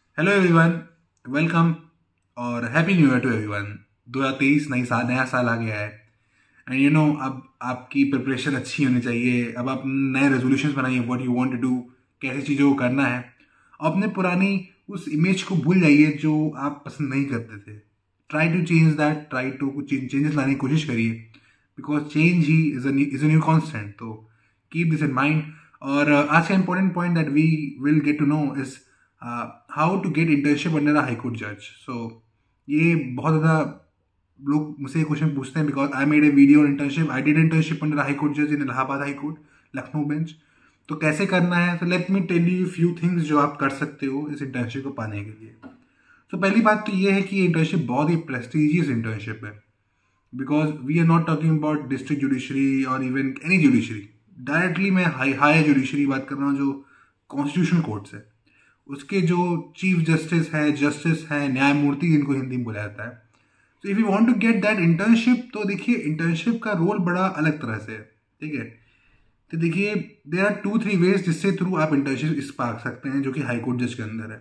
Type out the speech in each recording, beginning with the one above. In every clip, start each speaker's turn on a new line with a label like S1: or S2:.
S1: Hello everyone, welcome और happy new year to everyone. 2023 नया साल आ गया है। एंड अब आपकी प्रिपरेशन अच्छी होनी चाहिए। अब आप नए रेजोल्यूशंस बनाइए, what you want to do, कैसी चीज़ों को करना है। अपने पुरानी उस इमेज को भूल जाइए जो आप पसंद नहीं करते थे। Try to change that, try to कुछ चेंजेस लाने की कोशिश करिए, बिकॉज चेंज ही इज अ न्यू कॉन्स्टेंट। तो कीप दिस इन माइंड। और आज का important point that we will get to know is how to get internship under a high court जज। सो ये बहुत ज़्यादा लोग मुझसे ये क्वेश्चन पूछते हैं, because I made a video on internship. I did internship under high court जज in Allahabad high court, Lucknow bench. तो कैसे करना है, तो let me tell you few things जो आप कर सकते हो इस इंटर्नशिप को पाने के लिए। तो पहली बात तो ये है कि ये इंटर्नशिप बहुत ही प्रेस्टिजियस इंटर्नशिप है, because we are not talking about district judiciary और इवन एनी जुडिशरी। डायरेक्टली मैं हाई जुडिशरी बात कर रहा हूँ, जो कॉन्स्टिट्यूशन कोर्ट्स है, उसके जो चीफ जस्टिस है, न्यायमूर्ति जिनको हिंदी में बोला जाता है। तो if you want to get that internship, तो देखिए इंटर्नशिप का रोल बड़ा अलग तरह से है। ठीक है, तो देखिए देर आर 2-3 वेज जिससे थ्रू आप इंटर्नशिप इस पा सकते हैं, जो कि हाई कोर्ट जज के अंदर है।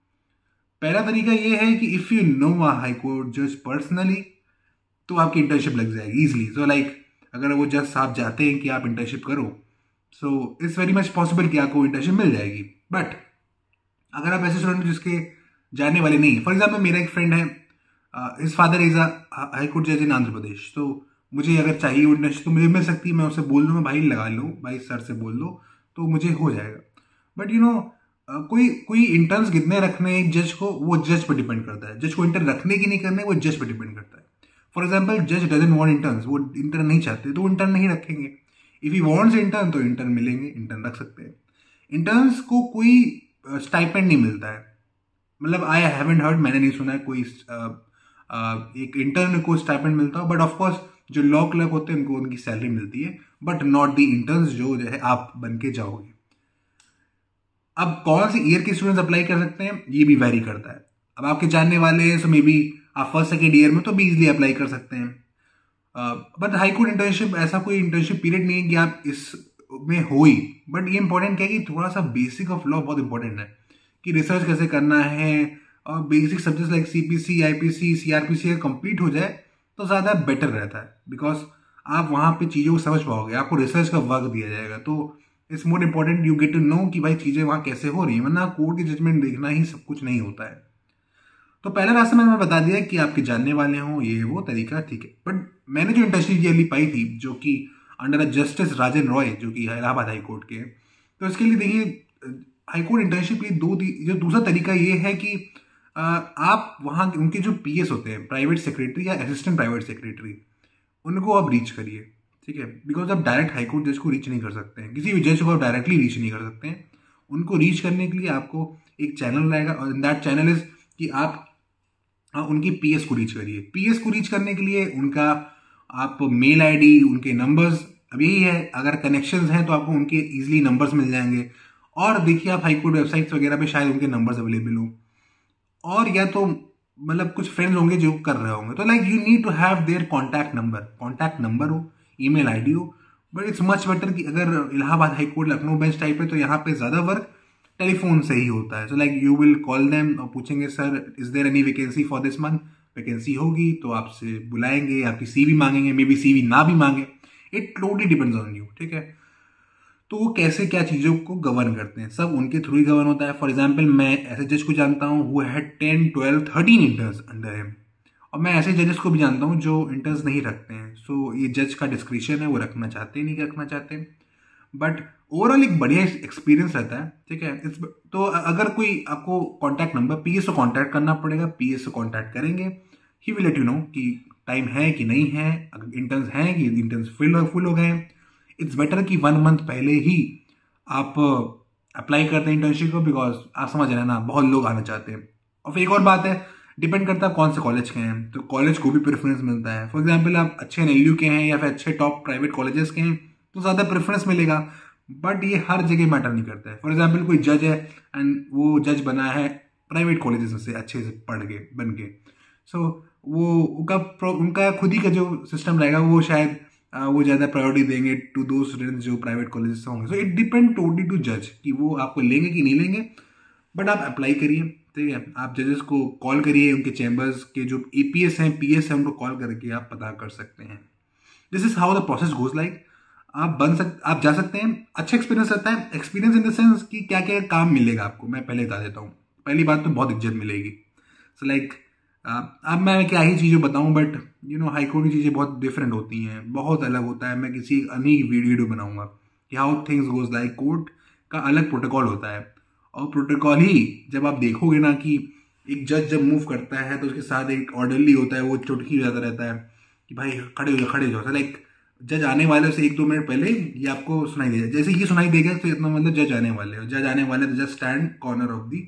S1: पहला तरीका ये है कि if you know a high court जज पर्सनली, तो आपकी इंटर्नशिप लग जाएगी इजीली। सो लाइक अगर वो जज साहब चाहते हैं कि आप इंटर्नशिप करो, so it's very much possible कि आपको इंटर्नशिप मिल जाएगी। बट अगर आप ऐसे स्टूडेंट जिसके जानने वाले नहीं, फॉर एग्जाम्पल मेरा एक फ्रेंड है, his father is a high court जज इन आंध्र प्रदेश। तो मुझे अगर चाहिए इंटर्नशिप तो मुझे मिल सकती है। मैं उससे बोल दूंगा भाई लगा लो, भाई सर से बोल दो, तो मुझे हो जाएगा। बट कोई कोई इंटर्न्स कितने रखने एक जज को, वो जज पर डिपेंड करता है। जज को इंटर्न रखने की नहीं करने, वो जज पर डिपेंड करता है। फॉर एग्जाम्पल जज डजंट वांट इंटर्न्स, वो इंटर्न नहीं चाहते तो इंटर्न नहीं रखेंगे। इफ ही वांट्स इंटर्न तो इंटर्न मिलेंगे, इंटर्न रख सकते हैं। इंटर्न्स को कोई स्टाइपेंड नहीं मिलता है। मतलब आई हैवेंट हर्ड, मैंने नहीं सुना है कोई एक इंटर्न को स्टाइपेंड मिलता हो। बट ऑफकोर्स जो लॉ क्लर्क होते हैं उनको उनकी सैलरी मिलती है, बट नॉट द इंटर्न्स जो है आप बन के जाओगे। अब कौन से ईयर के स्टूडेंट्स अप्लाई कर सकते हैं, ये भी वेरी करता है। अब आपके जानने वाले हैं, सो मे बी आप फर्स्ट सेकेंड ईयर में तो भी इजिली अप्लाई कर सकते हैं। बट हाई कोर्ट इंटर्नशिप ऐसा कोई इंटर्नशिप पीरियड नहीं है कि आप इस में हो ही। बट ये इंपॉर्टेंट क्या है कि थोड़ा सा बेसिक ऑफ लॉ बहुत इंपॉर्टेंट है, कि रिसर्च कैसे करना है। और basic subjects like CPC, IPC, CrPC अगर कंप्लीट हो जाए तो ज़्यादा बेटर रहता है, बिकॉज आप वहाँ पे चीज़ों को समझ पाओगे, आपको रिसर्च का वर्क दिया जाएगा। तो it's more important you get to know कि भाई चीज़ें वहाँ कैसे हो रही है, वरना कोर्ट की जजमेंट देखना ही सब कुछ नहीं होता है। तो पहला रास्ता मैंने बता दिया कि आपके जानने वाले हों, ये वो तरीका ठीक है। बट मैंने जो इंटर्नशिप ईयरली पाई थी, जो कि अंडर जस्टिस राजन रॉय, जो कि इलाहाबाद हाई कोर्ट के, तो इसके लिए देखिए हाई कोर्ट इंटर्नशिप के जो दूसरा तरीका ये है कि आप वहाँ उनके जो पीएस होते हैं, प्राइवेट सेक्रेटरी या असिस्टेंट प्राइवेट सेक्रेटरी, उनको आप रीच करिए। ठीक है, बिकॉज आप डायरेक्ट हाई कोर्ट जज को रीच नहीं कर सकते हैं, किसी भी जज को आप डायरेक्टली रीच नहीं कर सकते हैं। उनको रीच करने के लिए आपको एक चैनल रहेगा, और दैट चैनल इज कि आप उनकी पीएस को रीच करिए। पीएस को रीच करने के लिए उनका आप मेल आईडी, उनके नंबर्स, अब यही है, अगर कनेक्शंस हैं तो आपको उनके इजीली नंबर्स मिल जाएंगे। और देखिए आप हाई कोर्ट वेबसाइट्स वगैरह पे शायद उनके नंबर्स अवेलेबल हो, और या तो मतलब कुछ फ्रेंड्स होंगे जो कर रहे होंगे। तो like you need to have their contact number हो, ईमेल आईडी हो। बट इट्स मच बेटर कि अगर Allahabad high court Lucknow bench type है तो यहाँ पे ज़्यादा वर्क टेलीफोन से ही होता है। So like you will call them और पूछेंगे sir is there any vacancy for this month. Vacancy होगी तो आपसे बुलाएंगे, आपकी सीवी मांगेंगे, मे बी सीवी ना भी मांगे, it totally depends on you. ठीक है, तो वो कैसे क्या चीज़ों को गवर्न करते हैं, सब उनके थ्रू ही गवर्न होता है। फॉर एग्जाम्पल मैं ऐसे जज को जानता हूँ who had 10, 12, 13 interns under him, और मैं ऐसे जजेस को भी जानता हूँ जो इंटर्न्स नहीं रखते हैं। सो ये जज का डिस्क्रिप्शन है, वो रखना चाहते हैं नहीं रखना चाहते हैं। बट ओवरऑल एक बढ़िया एक्सपीरियंस रहता है। ठीक है, तो अगर कोई आपको कॉन्टैक्ट नंबर, पीएस को कॉन्टैक्ट करना पड़ेगा, पीएस को कॉन्टैक्ट करेंगे, he will let you know कि टाइम है कि नहीं है, अगर इंटर्न्स हैं कि इंटर्न्स फुल हो गए हैं। इट्स बेटर कि 1 मंथ पहले ही आप अप्लाई करते हैं इंटर्नशिप को, बिकॉज आप समझ रहे हैं ना, बहुत लोग आना चाहते हैं। और फिर एक और बात है, डिपेंड करता है कौन से कॉलेज के हैं, तो कॉलेज को भी प्रेफरेंस मिलता है। फॉर एग्जाम्पल आप अच्छे एनएलयू के हैं या फिर अच्छे टॉप प्राइवेट कॉलेजेस के हैं तो ज़्यादा प्रेफरेंस मिलेगा। बट ये हर जगह मैटर नहीं करता है। फॉर एग्जाम्पल कोई जज है एंड वो जज बना है प्राइवेट कॉलेजेस में से अच्छे से पढ़ के बन के, सो वो उनका खुद ही का जो सिस्टम रहेगा, वो शायद वो ज़्यादा प्रायोरिटी देंगे टू दो स्टूडेंट्स जो प्राइवेट कॉलेज से होंगे। So it depend totally to जज कि वो आपको लेंगे कि नहीं लेंगे। बट आप अप्लाई करिए, ठीक है, आप जजेस को कॉल करिए, उनके चैम्बर्स के जो APS हैं, PS हैं, उनको कॉल करके आप पता कर सकते हैं। This is how the process goes like. आप जा सकते हैं, अच्छा एक्सपीरियंस रहता है। एक्सपीरियंस इन द सेंस कि क्या क्या काम मिलेगा आपको, मैं पहले बता देता हूँ। पहली बात तो बहुत इज्जत मिलेगी। सो लाइक अब मैं क्या ही चीज़ें बताऊँ, बट हाई कोर्ट की चीज़ें बहुत डिफरेंट होती हैं, बहुत अलग होता है। मैं किसी अन्य वीडियो बनाऊंगा कि how things goes like. Court का अलग प्रोटोकॉल होता है, और प्रोटोकॉल ही जब आप देखोगे ना कि एक जज जब मूव करता है तो उसके साथ एक ऑर्डरली होता है, वो चुटकी बजाता रहता है कि भाई खड़े हो जाओ, खड़े हो जाओ। लाइक जज आने वाले से 1-2 मिनट पहले ये आपको सुनाई देगा। जैसे ये सुनाई देगा तो इतना मतलब जज आने वाले हो। जज आने वाले तो just stand corner of the,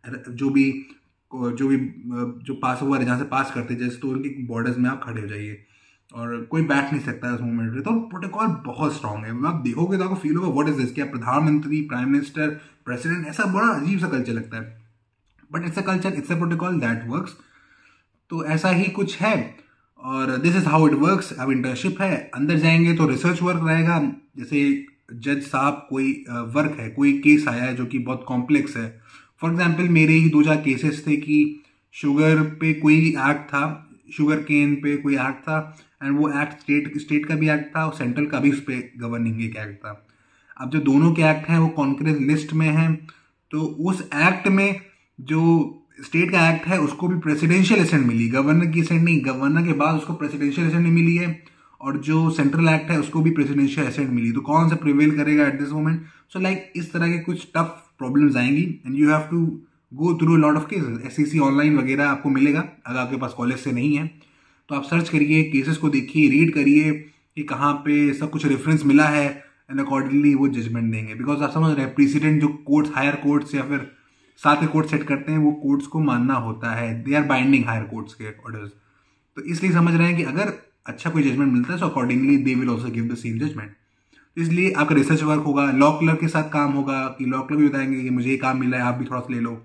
S1: जो पास हुआ है, जहाँ से पास करते जज, तो उनकी बॉर्डर्स में आप खड़े हो जाइए, और कोई बैठ नहीं सकता है उस मोमेंट में। तो प्रोटोकॉल बहुत स्ट्रांग है। आप देखोगे तो आपको फील होगा व्हाट इज दिस, क्या प्रधानमंत्री, प्राइम मिनिस्टर, प्रेसिडेंट, ऐसा बड़ा अजीब सा कल्चर लगता है, but it's a culture, it's a protocol that works. तो ऐसा ही कुछ है, और this is how it works. अब इंटर्नशिप है, अंदर जाएंगे तो रिसर्च वर्क रहेगा। जैसे जज साहब कोई वर्क है, कोई केस आया है जो कि बहुत कॉम्प्लेक्स है। फॉर एग्जाम्पल मेरे ही 2-4 केसेस थे कि शुगर पे कोई एक्ट था, शुगर केन पे कोई एक्ट था, एंड वो एक्ट स्टेट का भी एक्ट था और सेंट्रल का भी उस पर गवर्निंग एक एक्ट था। अब जो दोनों के एक्ट हैं वो कॉन्करेंस लिस्ट में हैं, तो उस एक्ट में जो स्टेट का एक्ट है उसको भी प्रेसिडेंशियल असेंट मिली, गवर्नर की असेंट नहीं। गवर्नर के बाद उसको प्रेसिडेंशियल असेंट मिली है, और जो सेंट्रल एक्ट है उसको भी प्रेसिडेंशियल असेंट मिली। तो कौन सा प्रिवेल करेगा at this moment? So like इस तरह के कुछ टफ प्रॉब्लम्स आएंगी, and you have to go through lot of cases. SEC online वगैरह आपको मिलेगा, अगर आपके पास कॉलेज से नहीं है तो आप सर्च करिए, केसेस को देखिए, रीड करिए कि कहाँ पे सब कुछ रेफरेंस मिला है, एंड अकॉर्डिंगली वो जजमेंट देंगे। बिकॉज आप समझ रहे हैं, प्रेसिडेंट जो कोर्ट्स, हायर कोर्ट्स या फिर साथ के कोर्ट सेट करते हैं, वो कोर्ट्स को मानना होता है, they are binding higher courts के ऑर्डर्स। तो इसलिए समझ रहे हैं कि अगर अच्छा कोई जजमेंट मिलता है, so accordingly they will also give the same judgement. इसलिए आपका रिसर्च वर्क होगा, लॉ क्लर्क के साथ काम होगा कि लॉ क्लर्क भी बताएंगे कि मुझे ये काम मिला है, आप भी थोड़ा सा ले लो।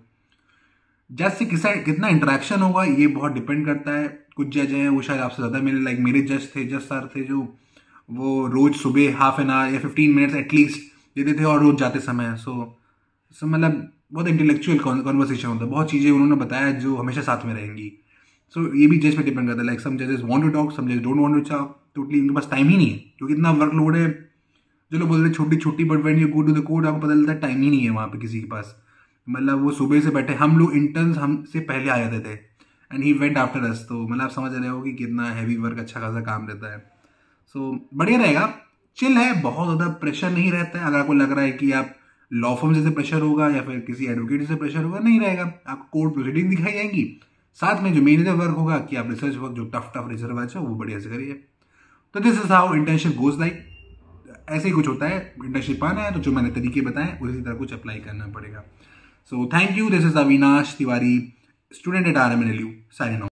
S1: जज से कितना इंटरेक्शन होगा ये बहुत डिपेंड करता है। कुछ जज हैं वो शायद आपसे ज़्यादा मिले, लाइक मेरे जज सर थे जो वो रोज सुबह हाफ एन आवर या 15 मिनट्स एटलीस्ट देते थे, और रोज जाते समय। सो मतलब बहुत इंटेलेक्चुअल कॉन्वर्सेशन होता है, बहुत चीज़ें उन्होंने बताया जो हमेशा साथ में रहेंगी। सो ये भी जज पे डिपेंड करता है। लाइक सम जजेस वांट टू टॉक, सम जजेस don't want to talk. Totally उनके पास टाइम ही नहीं है, क्योंकि इतना वर्कलोड है। जो लोग बोलते हैं छोटी छोटी, but when you go to the court आपको पता चलता है टाइम ही नहीं है वहाँ पे किसी के पास। मतलब वो सुबह से बैठे, हम लोग इंटर्न्स हमसे पहले आ जाते थे, and he went after us. तो मतलब आप समझ रहे हो कि कितना हैवी वर्क, अच्छा खासा काम रहता है। सो बढ़िया रहेगा, चिल है, बहुत ज़्यादा प्रेशर नहीं रहता है। अगर आपको लग रहा है कि आप लॉ फर्म जैसे प्रेशर होगा या फिर किसी एडवोकेट से प्रेशर होगा, नहीं रहेगा। आपको कोर्ट प्रोसीडिंग दिखाई जाएंगी, साथ में जो मेन वर्क होगा कि आप रिसर्च वर्क, जो टफ रिसर्च वर्क है वो बढ़िया से करिए। तो this is how internship goes like. ऐसे ही कुछ होता है। इंटर्नशिप आना है तो जो मैंने तरीके बताए उसी तरह कुछ अप्लाई करना पड़ेगा। So thank you, this is Avinash Tiwari, student at RMNLU, signing of.